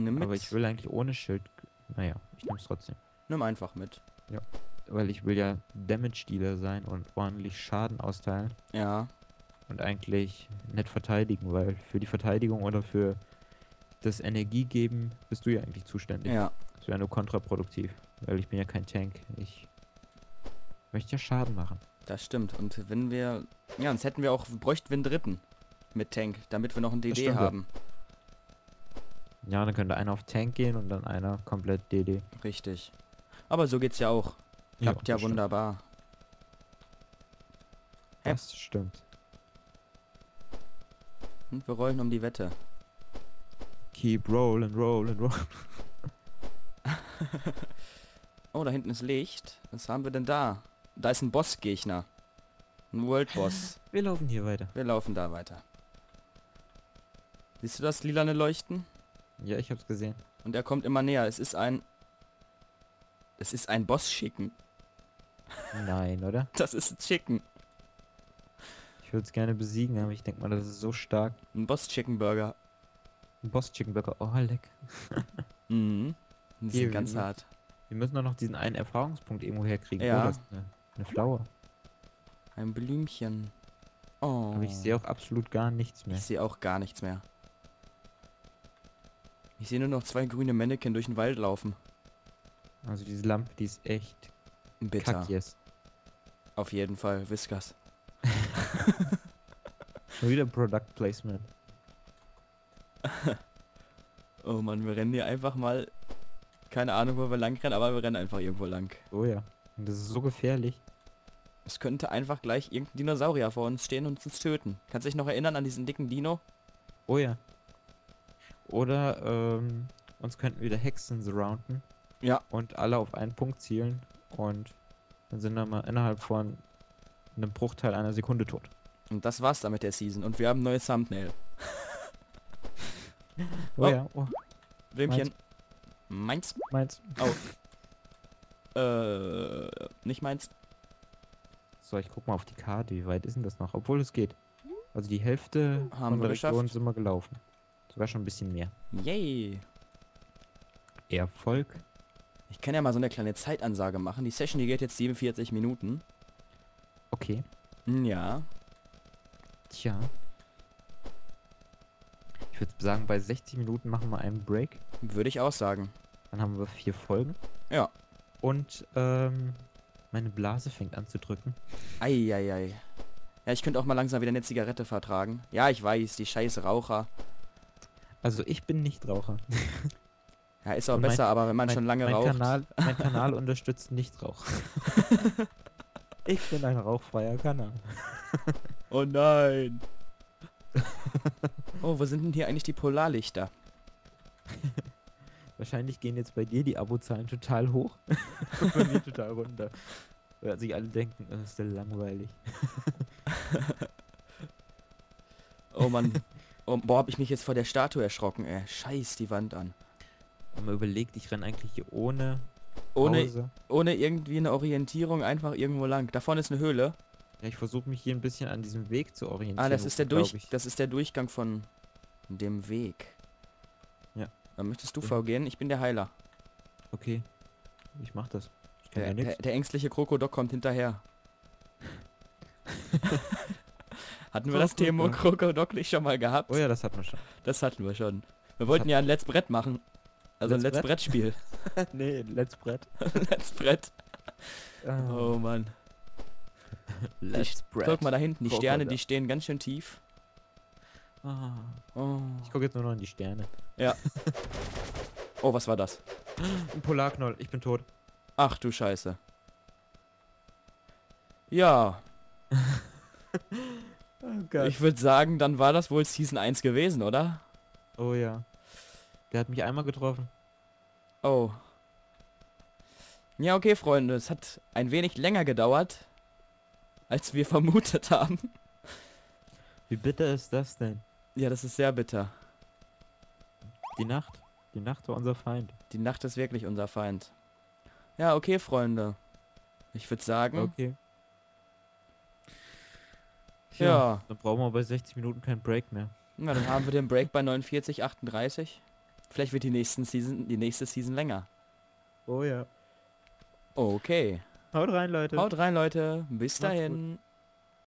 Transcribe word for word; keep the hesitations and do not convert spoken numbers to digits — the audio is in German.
Nimm mit. Aber ich will eigentlich ohne Schild. Naja, ich nehme es trotzdem. Nimm einfach mit. Ja. Weil ich will ja Damage-Dealer sein und ordentlich Schaden austeilen. Ja. Und eigentlich nicht verteidigen, weil für die Verteidigung oder für das Energiegeben bist du ja eigentlich zuständig. Ja. Das wäre nur kontraproduktiv, weil ich bin ja kein Tank. Ich möchte ja Schaden machen. Das stimmt. Und wenn wir... Ja, sonst hätten wir auch... Bräuchten wir einen dritten. Mit Tank. Damit wir noch einen D D stimmt, ja. haben. Ja, dann könnte einer auf Tank gehen und dann einer komplett D D. Richtig. Aber so geht's ja auch. Klappt ja, das stimmt. wunderbar. Hä? Das stimmt. Und wir rollen um die Wette. Keep rolling, rolling, rolling. Oh, da hinten ist Licht. Was haben wir denn da? Da ist ein Bossgegner. Ein World Boss. Wir laufen hier weiter. Wir laufen da weiter. Siehst du das lilane Leuchten? Ja, ich hab's gesehen. Und er kommt immer näher. Es ist ein... Es ist ein Boss-Chicken. Nein, oder? Das ist ein Chicken. Ich würde es gerne besiegen, aber ich denke mal, das ist so stark. Ein Boss-Chicken-Burger. Ein Boss-Chicken-Burger, oh, leck. Mhm. Die Hier, sind ganz wir- hart. Wir müssen doch noch diesen einen Erfahrungspunkt irgendwo herkriegen. Ja. Oh, das ist eine, eine Flower. Ein Blümchen. Oh. Aber ich sehe auch absolut gar nichts mehr. Ich sehe auch gar nichts mehr. Ich sehe nur noch zwei grüne Mannequin durch den Wald laufen. Also diese Lampe, die ist echt Bitter. kack jetzt. Auf jeden Fall. Whiskers. Schon wieder Product Placement. Oh Mann, wir rennen hier einfach mal... Keine Ahnung, wo wir lang rennen, aber wir rennen einfach irgendwo lang. Oh ja. Und das ist so gefährlich. Es könnte einfach gleich irgendein Dinosaurier vor uns stehen und uns töten. Kannst du dich noch erinnern an diesen dicken Dino? Oh ja. Oder ähm, uns könnten wieder Hexen surrounden. Ja. Und alle auf einen Punkt zielen. Und dann sind wir mal innerhalb von einem Bruchteil einer Sekunde tot. Und das war's dann mit der Season. Und wir haben ein neues Thumbnail. Oh, Oh. ja. Oh, Blümchen. Meins? meins. Oh. Äh, nicht meins. So, ich guck mal auf die Karte. Wie weit ist denn das noch? Obwohl es geht. Also die Hälfte Haben von wir der Region geschafft. sind wir gelaufen. Sogar schon ein bisschen mehr. Yay. Erfolg. Ich kann ja mal so eine kleine Zeitansage machen. Die Session, die geht jetzt siebenundvierzig Minuten. Okay. Hm, ja. Tja. Ich würde sagen, bei sechzig Minuten machen wir einen Break. Würde ich auch sagen. Dann haben wir vier Folgen. Ja. Und ähm, meine Blase fängt an zu drücken. Eieiei. Ja, ich könnte auch mal langsam wieder eine Zigarette vertragen. Ja, ich weiß, die scheiß Raucher. Also ich bin nicht Raucher. Ja, ist auch Und besser, mein- aber wenn man mein, schon lange mein raucht. Kanal, mein Kanal unterstützt Nichtrauch. Ich bin ein rauchfreier Kanal. Oh nein. Oh, wo sind denn hier eigentlich die Polarlichter? Wahrscheinlich gehen jetzt bei dir die Abozahlen total hoch. Und bei mir total runter. Weil sich alle denken, das ist ja langweilig. Oh Mann. Oh, boah, hab ich mich jetzt vor der Statue erschrocken, ey. Scheiß die Wand an. Und man überlegt, ich renne eigentlich hier ohne Ohne, Pause. ohne irgendwie eine Orientierung einfach irgendwo lang. Da vorne ist eine Höhle. Ja, ich versuche mich hier ein bisschen an diesem Weg zu orientieren. Ah, das ist der glaub Durch, ich. das ist der Durchgang von dem Weg. Ja. Dann möchtest du Mhm. vorgehen? Ich bin der Heiler. Okay, ich mach das. Ich kann Der, ja der, nichts. der ängstliche Krokodok kommt hinterher. Hatten wir das Thema Krokodok. Krokodok nicht schon mal gehabt? Oh ja, das hat man schon. Das hatten wir schon. Wir wollten ja ein Let's Brett machen. Also ein Let's Let's Brett Spiel. Nee, Let's Brett. Let's Brett. Ah, Oh Mann. Let's Brett. Guck mal da hinten, die Sterne, Krokodok. die stehen ganz schön tief. Ah, Oh. ich gucke jetzt nur noch in die Sterne. Ja. Oh, was war das? Ein Polarknoll, ich bin tot. Ach du Scheiße. Ja, Oh ich würde sagen, dann war das wohl Season eins gewesen, oder? Oh ja. Der hat mich einmal getroffen. Oh. Ja, okay, Freunde, es hat ein wenig länger gedauert, als wir vermutet haben. Wie bitter ist das denn? Ja, das ist sehr bitter. Die Nacht. Die Nacht war unser Feind. Die Nacht ist wirklich unser Feind. Ja, okay, Freunde. Ich würde sagen, Okay. ja. Dann brauchen wir bei sechzig Minuten keinen Break mehr. Na, dann haben wir den Break bei neunundvierzig, achtunddreißig. Vielleicht wird die nächsten Season, die nächste Season länger. Oh ja. Okay. Haut rein, Leute. Haut rein, Leute. Bis Macht's dahin.